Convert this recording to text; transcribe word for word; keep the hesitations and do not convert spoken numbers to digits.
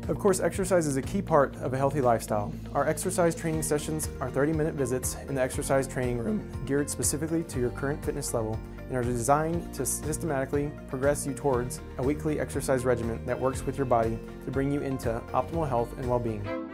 Of course, exercise is a key part of a healthy lifestyle. Our exercise training sessions are thirty minute visits in the exercise training room, geared specifically to your current fitness level, and are designed to systematically progress you towards a weekly exercise regimen that works with your body to bring you into optimal health and well-being.